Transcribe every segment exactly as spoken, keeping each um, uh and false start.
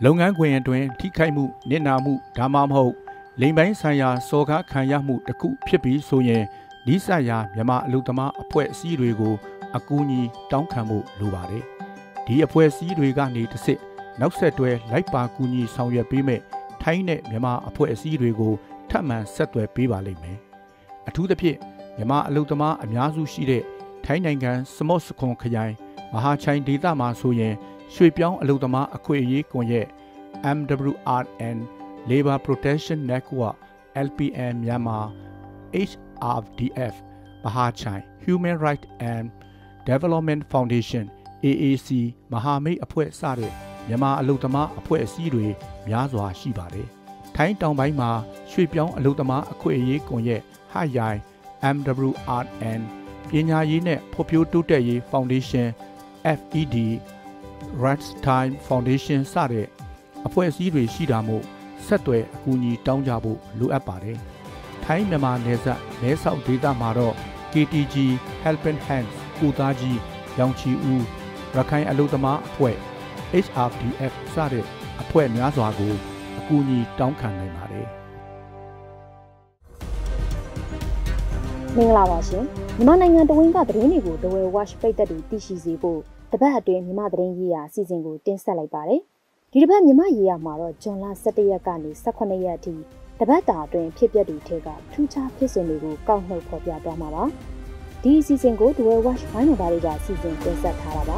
လုပ်ငန်းခွင်အတွင်းထိခိုက်မှုနစ်နာမှုဒါမှမဟုတ်လိမ်ပိုင်းဆိုင်ရာစော်ကားခံရမှုတစ်ခုဖြစ်ပြီးဆိုရင်ဒီဆိုင်ရာမြန်မာအလုပ်သမားအဖွဲ့အစည်းတွေကိုအကူအညီတောင်းခံဖို့လိုပါတယ်ဒီအဖွဲ့အစည်းတွေကနေတစ်စစ်နောက်ဆက်တွဲလိုက်ပါကူညီဆောင်ရွက်ပေးမဲ့ထိုင်းနဲ့မြန်မာအဖွဲ့အစည်းတွေကိုထပ်မံဆက်သွယ်ပေးပါလိမ့်မယ်အထူးသဖြင့်မြန်မာအလုပ်သမားအများစုရှိတဲ့ထိုင်းနိုင်ငံစမော့စခွန်ခရိုင်မဟာချိုင်ဒေသမှာဆိုရင်ရွှေပြောင်းအလုပ်သမားအခွင့်အရေးကွန်ရက် M W R N Labor Protection Network L P N မြန်မာ H R D F မဟာချိုင် Human Rights and Development Foundation A A C မဟာမိတ်အဖွဲ့စတဲ့မြန်မာအလုပ်သမားအဖွဲ့အစည်းတွေများစွာရှိပါတယ်ထိုင်းတောင်ပိုင်းမှာရွှေပြောင်းအလုပ်သမားအခွင့်အရေးကွန်ရက်ဟရိုင် M W R N ပညာရေးနဲ့ဖွံ့ဖြိုးတိုးတက်ရေး Foundation F E D Rights Time Foundation စတဲ့အဖွဲ့အစည်းတွေရှိတာမို့ဆက်သွယ်အကူအညီတောင်းကြဖို့လိုအပ်ပါတယ်ထိုင်းမြန်မာနယ်စပ်မဲဆောက်ဒေသမှာတော့ K T G Helping Hands ကိုသားကြီးရောင်ချီဦးရခိုင်အလုပ်သမားအဖွဲ့ H R D F စတဲ့အဖွဲ့များစွာကိုအကူအညီတောင်းခံနိုင်ပါတယ်မင်္ဂလာပါရှင်မြန်မာနိုင်ငံတဝင်းကသတင်းတွေကို The Way Watch ပိတ်သက်တွေသိရှိစေဖို့တပတ်အတွင်းမြန်မာသတင်းရေးရာအစီအစဉ်ကိုတင်ဆက်လိုက်ပါတယ်ဒီတစ်ပတ်မြန်မာရေးရာမှာတော့ဇွန်လ၁၁ရက်ကနေ၁၈ရက်အထိတပတ်တာအတွင်းဖြစ်ပျက်တွေထဲကထူးခြားဖြစ်စဉ်တွေကိုကောက်နှုတ်ဖော်ပြသွားမှာပါဒီအစီအစဉ်ကို The Way Watch ဘိုင်းတော်သားတွေကစီစဉ်တင်ဆက်ထားတာပါ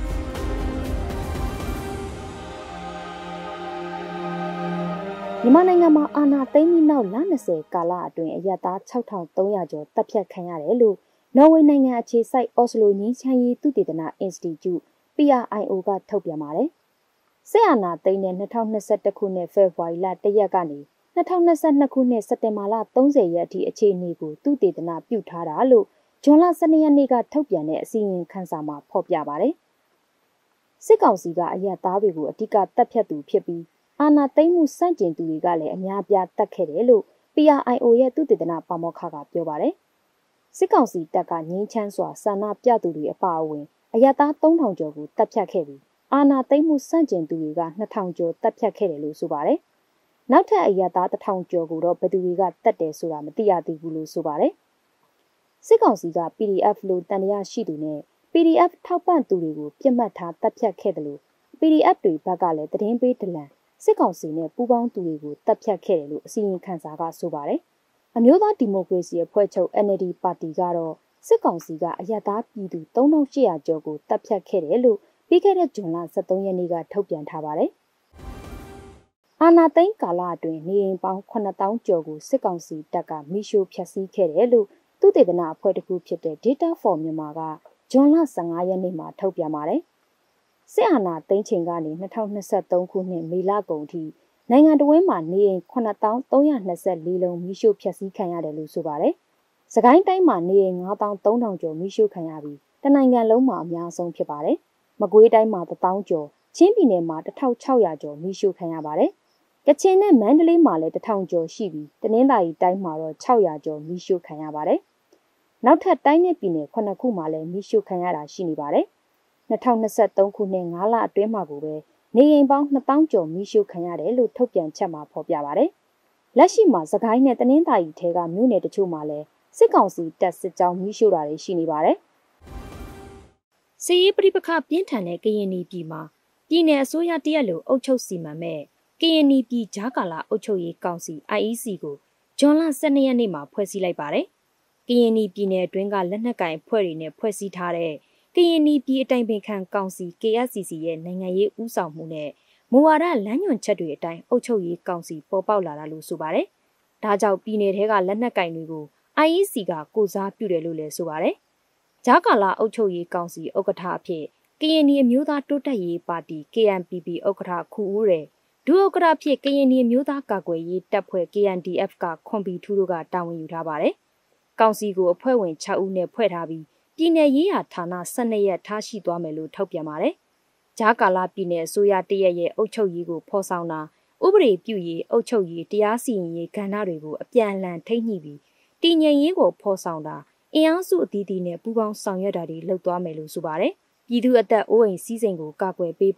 မြန်မာနိုင်ငံမှာအာဏာသိမ်းပြီးနောက်လ၂၀ကာလအတွင်းအရပ်သား၆ထောင်သုံးရာကျော်တပ်ဖြတ်ခံရတယ်လို့နော်ဝေနိုင်ငံအခြေစိုက်အော်စလိုငြိမ်းချမ်းရေးသုတေသန Institute P R I O ကထုတ်ပြန်ပါတယ်။စစ်အာဏာသိမ်းတဲ့၂၀၂၁ခုနှစ်ဖေဖော်ဝါရီလ၁ရက်ကနေ၂၀၂၂ခုနှစ်စက်တင်ဘာလ၃၀ရက်အထိအခြေအနေကိုသုတေသနပြုထားတာလို့ဇွန်လ၁၂ရက်နေ့ကထုတ်ပြန်တဲ့အစီရင်ခံစာမှာဖော်ပြပါတယ်။စစ်ကောင်စီကအရပ်သားတွေကိုအဓိကတပ်ဖြတ်သူဖြစ်ပြီးအာဏာသိမ်းမှုစန့်ကျင်သူတွေကလည်းအများပြားတတ်ခဲ့တယ်လို့ P R I O ရဲ့သုတေသနပါမောက္ခကပြောပါတယ်။စစ်ကောင်စီတပ်ကငြိမ်းချမ်းစွာဆန္ဒပြသူတွေအပါအဝင်အရပ်သားသုံးထောင်ကျော်ကိုတပ်ဖြတ်ခဲ့ပြီးအာဏာသိမ်းမှုစန့်ကျင်သူတွေကနှစ်ထောင်ကျော်တပ်ဖြတ်ခဲ့တယ်လို့ဆိုပါတယ်။နောက်ထပ်အရပ်သားတစ်ထောင်ကျော်ကိုတော့ဘယ်သူတွေကတပ်တယ်ဆိုတာမသိရသေးဘူးလို့ဆိုပါတယ်။စစ်ကောင်စီက P D F လို့တန်တရားရှိသူနဲ့ P D F ထောက်ပံ့သူတွေကိုပြစ်မှတ်ထားတပ်ဖြတ်ခဲ့တယ်လို့ P D F တွေဘက်ကလည်းသတင်းပေးဒလန်စစ်ကောင်စီနဲ့ပူးပေါင်းသူတွေကိုတပ်ဖြတ်ခဲ့တယ်လို့အစီရင်ခံစာကဆိုပါတယ်။အမျိုးသားဒီမိုကရေစီအဖွဲ့ချုပ် N L D ပါတီကတော့စစ်ကောင်စီကအရပ်သားပြည်သူ၃ထောင်၈ရာကျော်ကိုတပ်ဖြတ်ခဲ့တယ်လို့ပြီးခဲ့တဲ့ဇွန်လ၁၃ရက်နေ့ကထုတ်ပြန်ထားပါတယ်။အာဏာသိမ်းကာလအတွင်းနေအိမ်ပေါင်း၇သောင်းကျော်ကိုစစ်ကောင်စီတပ်ကမိရှို့ဖျက်ဆီးခဲ့တယ်လို့သုတေသနအဖွဲ့တစ်ခုဖြစ်တဲ့ Data for Myanmar ကဇွန်လ၁၅ရက်နေ့မှာထုတ်ပြန်ပါတယ်။စစ်အာဏာသိမ်းချိန်ကနေ၂၀၂၃ခုနှစ်မေလကုန်ထိနိုင်ငံတော်ဝန်မှနေအိမ်၇သောင်း၃ရာ၂၄လုံးမိရှို့ဖျက်ဆီးခံရတယ်လို့ဆိုပါတယ်။စကိုင်းတိုင်းမှာနေအိမ်၅သောင်း၃ထောင်ကျော်မိရှို့ခံရပြီးတနိုင်ငံလုံးမှာအများဆုံးဖြစ်ပါတယ်။မကွေးတိုင်းမှာတစ်သောင်းကျော်ချင်းပြည်နယ်မှာတစ်ထောင်၆ရာကျော်မိရှို့ခံရပါတယ်။ကချင်နဲ့မန္တလေးမှာလည်းတစ်ထောင်ကျော်ရှိပြီးတနင်္သာရီတိုင်းမှာတော့၆ရာကျော်မိရှို့ခံရပါတယ်။နောက်ထပ်တိုင်းနဲ့ပြည်နယ်ခုနှစ်ခုမှာလည်းမိရှို့ခံရတာရှိနေပါတယ်။၂၀၂၃ခုနှစ်၅လအတွင်းမှာကိုပဲနေအိမ်ပေါင်းနှစ်သောင်းကျော်မိရှို့ခံရတယ်လို့ထုတ်ပြန်ချက်မှာဖော်ပြပါတယ်။လက်ရှိမှာစကိုင်းနဲ့တနင်္သာရီထဲကမြို့နယ်တချို့မှာလည်းစစ်ကောင်စီတပ်စစ်ကြောင်းမိရှို့တာတွေရှိနေပါတယ်။စစ်ရေးပဋိပက္ခပြင်းထန်တဲ့ကရင်ပြည်မှာပြည်내အစိုးရတရက်လိုအုပ်ချုပ်စီမံမဲ့ကရင်ပြည်ဂျာကာလာအုပ်ချုပ်ရေးကောင်စီ I E C ကိုဇွန်လ၁၂ရက်နေ့မှာဖွဲ့စည်းလိုက်ပါတယ်။ကရင်ပြည်နယ်အတွင်းကလက်နက်ကင်အဖွဲ့တွေနဲ့ဖွဲ့စည်းထားတဲ့ကရင်ပြည်အတိုင်ပင်ခံကောင်စီ K S C C ရဲ့နိုင်ငံရေးဦးဆောင်မှုနဲ့မူဝါဒလမ်းညွှန်ချက်တွေအတိုင်းအုပ်ချုပ်ရေးကောင်စီပေါ်ပေါက်လာတာလို့ဆိုပါတယ်။ဒါကြောင့်ပြည်နယ်ထဲကလက်နက်ကင်တွေကို I E C ကကိုစားပြုတယ်လို့လည်းဆိုပါတယ်။ဂျာကာလာအုပ်ချုပ်ရေးကောင်စီဥက္ကဋ္ဌအဖြစ်ကရင်အမျိုးသားတိုးတက်ရေးပါတီ K N P P ဥက္ကဋ္ဌခူဦးရယ်ဒုဥက္ကဋ္ဌဖြစ်ကရင်အမျိုးသားကာကွယ်ရေးတပ်ဖွဲ့ K N D F ကခွန်ဘီထူးတို့ကတာဝန်ယူထားပါတယ်။ကောင်စီကိုအဖွဲ့ဝင်၆ဦးနဲ့ဖွဲ့ထားပြီးပြည်내ရေးရာဌာန၁၂ရက်ထားရှိသွားမယ်လို့ထုတ်ပြန်ပါတယ်။ဂျာကာလာပြည်내အစိုးရတရက်ရဲ့အုပ်ချုပ်ရေးကိုဖော်ဆောင်တာဥပဒေပြုရေးအုပ်ချုပ်ရေးတရားစီရင်ရေးကဏ္ဍတွေကိုအပြန်အလှန်ထိညှိပြီးတည်ငြိမ်ရေးကိုဖော်ဆောင်တာအင်အားစုအသီးသီးနဲ့ပူးပေါင်းဆောင်ရွက်တာတွေလုပ်သွားမယ်လို့ဆိုပါတယ်။ပြည်သူအသက်အိုးအိမ်စီးစိမ်ကိုကာကွယ်ပေးဖို့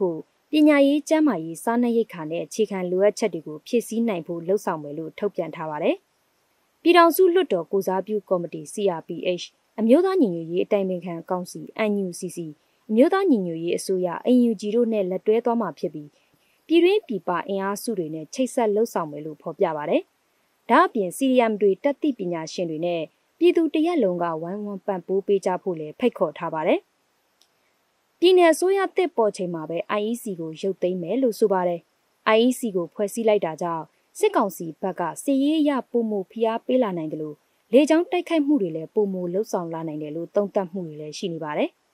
ပညာရေးကျန်းမာရေးစားနပ်ရိက္ခာနဲ့အခြေခံလိုအပ်ချက်တွေကိုဖြည့်ဆည်းနိုင်ဖို့လှုံ့ဆော်မယ်လို့ထုတ်ပြန်ထားပါတယ်။ပြည်ထောင်စုလွှတ်တော်ကိုစားပြုကော်မတီ C R P H အမျိုးသားညီညွတ်ရေးအတိုင်ပင်ခံကောင်စီ N U C C အမျိုးသားညီညွတ်ရေးအစိုးရ N U G တို့နဲ့လက်တွဲသွားမှာဖြစ်ပြီးပြည်တွင်းပြည်ပအင်အားစုတွေနဲ့ချိတ်ဆက်လှုံ့ဆော်မယ်လို့ဖော်ပြပါတယ်။ဒါအပြင် C D M တွေတက်သည့်ပညာရှင်တွေနဲ့ပြည်သူတရက်လုံးကဝိုင်းဝန်းပံ့ပိုးပေးကြဖို့လည်းဖိတ်ခေါ်ထားပါတယ်။ပြည်내အစိုးရတစ်ပေါ်ချိန်မှာပဲ I E C ကိုရုပ်သိမ်းမယ်လို့ဆိုပါတယ်။ I E C ကိုဖွဲ့စည်းလိုက်တာကြောင့်စစ်ကောင်စီဘက်ကစစ်ရေးအရပုံမှုဖိအားပေးလာနိုင်တယ်လို့လေကြောင်းတိုက်ခိုက်မှုတွေလည်းပုံမှုလှုပ်ဆောင်လာနိုင်တယ်လို့သုံးသပ်မှုတွေလည်းရှိနေပါတယ်။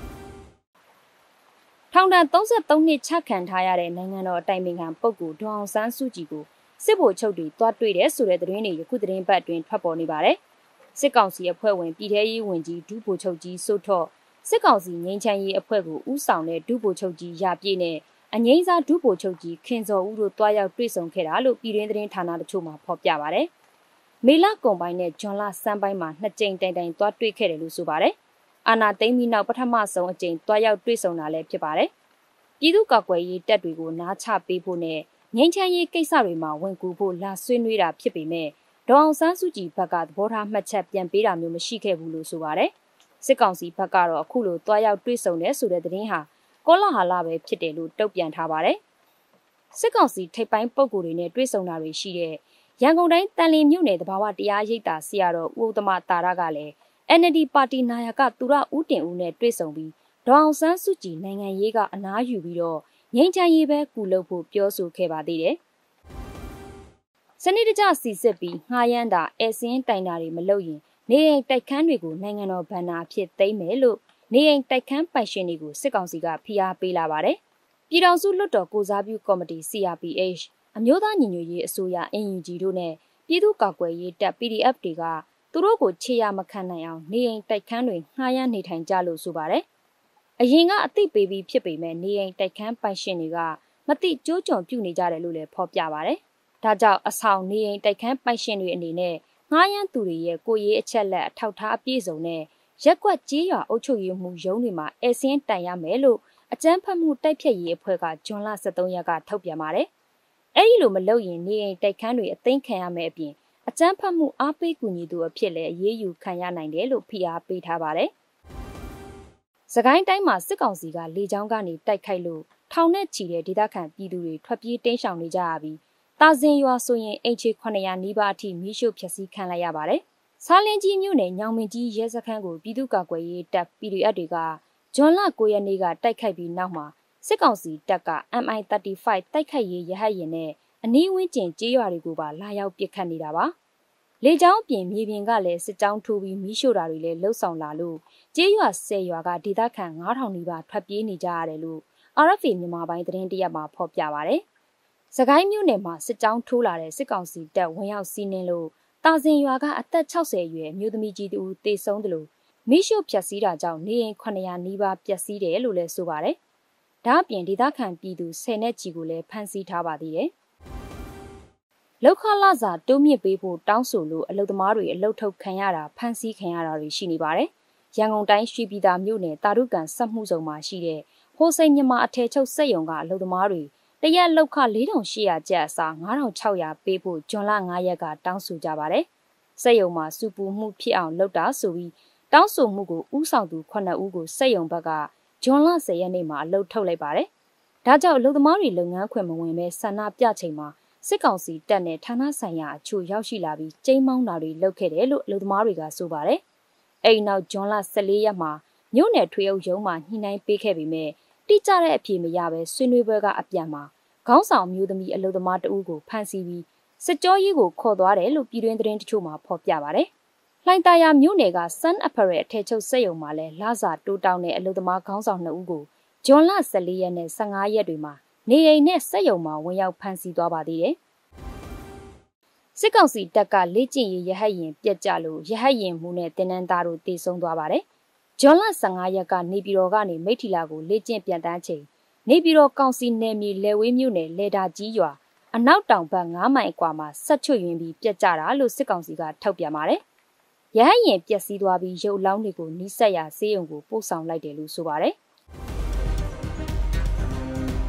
ထောင်ဒဏ်သုံးဆယ့်သုံးနှစ်ချခံထားရတဲ့နိုင်ငံတော်အတိုင်ပင်ခံပုဂ္ဂိုလ်ဒေါ်အောင်ဆန်းစုကြည်ကိုစစ်ဗိုလ်ချုပ်တွေတွားတွေ့တဲ့ဆိုတဲ့သတင်းတွေယခုသတင်းပတ်အတွင်းထွက်ပေါ်နေပါတယ်။စစ်ကောင်စီအဖွဲ့ဝင်ပြည်ထရေးဝန်ကြီးဒုဗိုလ်ချုပ်ကြီးစိုးထော့စစ်ကောင်စီငိမ့်ချမ်းရေးအဖွဲ့ကိုဥဆောင်တဲ့ဒုဗိုလ်ချုပ်ကြီးရပြည့်နဲ့အငိမ့်စားဒုဗိုလ်ချုပ်ကြီးခင်စော်ဦးတို့တွားရောက်တွေ့ဆုံခဲ့တာလို့ပြည်တွင်းသတင်းဌာနတချို့မှာဖော်ပြပါတယ်။မေလကုန်ပိုင်းနဲ့ဇွန်လဆန်းပိုင်းမှာနှစ်ကြိမ်တိုင်တိုင်တွားတွေ့ခဲ့တယ်လို့ဆိုပါတယ်။အာဏာသိမ်းပြီးနောက်ပထမဆုံးအကြိမ်တွားရောက်တွေ့ဆုံတာလည်းဖြစ်ပါတယ်။ပြည်သူ့ကာကွယ်ရေးတပ်တွေကိုနားချပေးဖို့နဲ့ငိမ့်ချမ်းရေးကိစ္စတွေမှာဝင်ကူဖို့လာဆွေးနွေးတာဖြစ်ပေမဲ့ဒေါ်အောင်ဆန်းစုကြည်ဘက်ကသဘောထားမှတ်ချက်ပြန်ပေးတာမျိုးမရှိခဲ့ဘူးလို့ဆိုပါတယ်။စစ်ကောင်စီဘက်ကတော့အခုလိုတွားရောက်တွေ့ဆုံတဲ့ဆိုတဲ့သတင်းဟာကောလာဟလပဲဖြစ်တယ်လို့တုံ့ပြန်ထားပါတယ်။စစ်ကောင်စီထိပ်ပိုင်းပုဂ္ဂိုလ်တွေနဲ့တွေ့ဆုံတာတွေရှိတဲ့ရန်ကုန်တိုင်းတန်လင်းမြို့နယ်တဘာဝတရားရိပ်သာဆရာတော်ဦးဥဒ္ဓမတာရကလည်း N L D ပါတီနာယကသူရဦးတင်ဦးနဲ့တွေ့ဆုံပြီးဒေါ်အောင်ဆန်းစုကြည်နိုင်ငံရေးကအနားယူပြီးတော့ငိမ့်ချမ်းရေးပဲကူလုပ်ဖို့ပြောဆိုခဲ့ပါသေးတယ်။စနစ်တကျစီစစ်ပြီးငှားရမ်းတာအဲစင်းတိုင်တာတွေမလုပ်ရင်နေအိမ်တိုက်ခန်းတွေကိုနိုင်ငံတော်ဗန္နာဖြစ်သိမ်းမယ်လို့နေအိမ်တိုက်ခန်းပိုင်ရှင်တွေကိုစစ်ကောင်စီကဖိအားပေးလာပါတယ်။ပြည်ထောင်စုလွှတ်တော်ကိုစားပြုကော်မတီ C R P H အမျိုးသားညီညွတ်ရေးအစိုးရ N U G တို့နဲ့ပြည်သူ့ကာကွယ်ရေးတပ် P D F တွေကသူတို့ကိုခြေရမခံနိုင်အောင်နေအိမ်တိုက်ခန်းတွေငှားရမ်းနေထိုင်ကြလို့ဆိုပါတယ်။အရင်ကအသိပေးပြီးဖြစ်ပေမဲ့နေအိမ်တိုက်ခန်းပိုင်ရှင်တွေကမသိကြိုးကြုံပြုနေကြတယ်လို့လည်းဖော်ပြပါတယ်။ဒါကြောင့်အဆောင်နေအိမ်တိုက်ခန်းပိုင်ရှင်တွေအနေနဲ့ငှားရမ်းသူတွေရဲ့ကိုရေးအချက်လက်အထောက်ထားအပြည့်စုံနဲ့ရက်ကွက်ကြီးရွာအုပ်ချုပ်ရေးမှူးရုံးတွေမှာအဲစင်းတိုင်ရမယ်လို့အကြမ်းဖက်မှုတိုက်ဖျက်ရေးအဖွဲ့ကဇွန်လဆယ့်သုံးရက်ကထုတ်ပြန်ပါတယ်။အဲဒီလိုမလုပ်ရင်နေအိမ်တိုက်ခန်းတွေအသိမ်းခံရမယ်အပြင်အကြမ်းဖက်မှုအားပေးကူညီသူအဖြစ်လည်းအရေးယူခံရနိုင်တယ်လို့ဖိအားပေးထားပါတယ်။စကိုင်းတိုင်းမှာစစ်ကောင်စီကလေကြောင်းကနေတိုက်ခိုက်လို့ထောင်နဲ့ချီတဲ့ဒေသခံပြည်သူတွေထွက်ပြေးတိမ်းရှောင်နေကြရပြီးတာဇင်ရွာဆိုရင်အင်ချီခုနှစ်ရာနီးပါးအထိမီးရှို့ဖျက်ဆီးခံလိုက်ရပါတယ်။စားလင်းကြီးမြို့နယ်ညောင်မင်းကြီးရဲစခန်းကိုပြည်သူ့ကာကွယ်ရေးတပ် P D F တွေကဇွန်လကိုရက်နေ့ကတိုက်ခိုက်ပြီးနောက်မှာစစ်ကောင်စီတပ်က M I သirty five တိုက်ခိုက်ရေးရဟတ်ယာဉ်နဲ့အနီးဝန်းကျင်ကျေးရွာတွေကိုပါလာရောက်ပစ်ခတ်နေတာပါ။လေကြောင်းပြင်မြေပြင်ကလည်းစစ်ကြောင်းထိုးပြီးမီးရှို့တာတွေလည်းလှုပ်ဆောင်လာလို့ကျေးရွာဆယ်ရွာကဒေသခံငါးထောင်နီးပါးထွက်ပြေးနေကြရတယ်လို့ R F A မြန်မာပိုင်းသတင်းတရက်မှာဖော်ပြပါဗျ။စကိုင်းမြို့နယ်မှာစစ်ကြောင်းထိုးလာတဲ့စစ်ကောင်စီတပ်ဝင်ရောက်စီးနင်းလို့တာဇင်ရွာကအသက်၆၀အရွယ်အမျိုးသမီးကြီးတူတေဆုံးတယ်လို့မိရှုဖျက်ဆီးတာကြောင့်နေအိမ်ခုနှစ်ရာနီးပါးပျက်စီးတယ်လို့လည်းဆိုပါတယ်။ဒါအပြင်ဒေသခံပြည်သူဆယ်နဲ့ချီကိုလည်းဖမ်းဆီးထားပါသေးတယ်။လောက်ခလာစာတိုးမြင့်ပေးဖို့တောင်းဆိုလို့အလုသမားတွေအလုထုတ်ခံရတာဖမ်းဆီးခံရတာတွေရှိနေပါတယ်။ရန်ကုန်တိုင်းရွှေပြည်သာမြို့နယ်တာရုကန်စက်မှုဆောင်မှာရှိတဲ့ဟိုစိန်မြန်မာအထည်ချုပ်စက်ရုံကအလုသမားတွေတရက်လောက်ခ၄ထောင်၈ရာကျပ်အစား၅ထောင်၆ရာပေးဖို့ဇွန်လ၅ရက်ကတောင်းဆိုကြပါတယ်။စက်ရုံမှာစူပူမှုဖြစ်အောင်လုပ်တာဆိုပြီးတောင်းဆိုမှုကိုဥဆောင်သူခုနှစ်ဦးကိုစက်ရုံဘက်ကဇွန်လဆယ်ရက်နေ့မှာအလုပ်ထုတ်လိုက်ပါတယ်။ဒါကြောင့်အလုပ်သမားတွေလုပ်ငန်းခွင်မဝင်ပဲဆန္ဒပြချိန်မှာစစ်ကောင်စီတပ်နဲ့ဌာနဆိုင်ရာအချို့ရောက်ရှိလာပြီးကျိန်းမောင်းတာတွေလုပ်ခဲ့တယ်လို့အလုပ်သမားတွေကဆိုပါတယ်။အဲဒီနောက်ဇွန်လဆယ်လေးရက်မှာမြို့နယ်ထွေအုပ်ရုံးမှာညှိနှိုင်းပေးခဲ့ပေမဲ့တိကျတဲ့အဖြေမရပဲဆွေးနွေးပွဲကအပြန်မှာခေါင်းဆောင်မျိုးသမီးအလုပ်သမားတဦးကိုဖမ်းဆီးပြီးစစ်ကြောရေးကိုခေါ်သွားတယ်လို့ပြည်တွင်းသတင်းတချို့မှာဖော်ပြပါတယ်။လှိုင်သာယာမြို့နယ်က Sun Apparel အထည်ချုပ်စက်ရုံမှာလည်းလစာတိုးတောင်းတဲ့အလုပ်သမားခေါင်းဆောင်နှစ်ဦးကိုဇွန်လဆယ်လေးရက်နဲ့ဆယ့်ငါးရက်တွေမှာနေအိမ်နဲ့စက်ရုံမှာဝင်ရောက်ဖမ်းဆီးသွားပါသေးတယ်။စစ်ကောင်စီတပ်ကလေ့ကျင့်ရေးရဟတ်ယာဉ်ပြက်ကျလို့ရဟတ်ယာဉ်မှုနဲ့တင်နန်းသားတို့တေဆုံးသွားပါတယ်။ဇွန်လဆယ်ငါးရက်ကနေပြည်တော်ကနေမိထီလာကိုလေ့ကျင့်ပြန်တန်းချိန်နေပြည်တော်ကောင်စီနယ်မြေလဲဝေးမြို့နယ်လေတာကြီးရွာအနောက်တောင်ဘက်ငါးမိုင်အကွာမှာဆက်ချွတ်ယွင်းပြီးပြက်ကျတာလို့စစ်ကောင်စီကထုတ်ပြန်ပါတယ်။ရဟတ်ယာဉ်ပျက်စီးသွားပြီးရုပ်အလောင်းတွေကိုနီးစက်ရဆေးရုံကိုပို့ဆောင်လိုက်တယ်လို့ဆိုပါတယ်။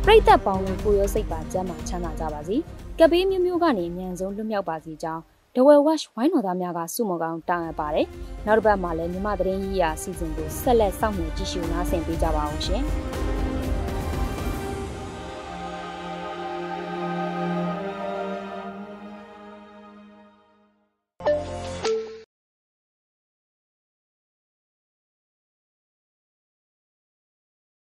ပရိသတ်ပေါင်းကိုကိုရောစိတ်ပါကျမ်းမာချမ်းသာကြပါစေကပ်ဘေးမျိုးမျိုးကနေအမြန်ဆုံးလွတ်မြောက်ပါစေကြောင်းဒဝဲဝက်ဝိုင်းတော်သားများကစုမကောင်းတောင်းအပ်ပါတယ်နောက်တစ်ပတ်မှာလည်းမြမသတင်းကြီးရာအစီအစဉ်ကိုဆက်လက်စောင့်မျှော်ကြည့်ရှုနားဆင်ပေးကြပါအောင်ရှင်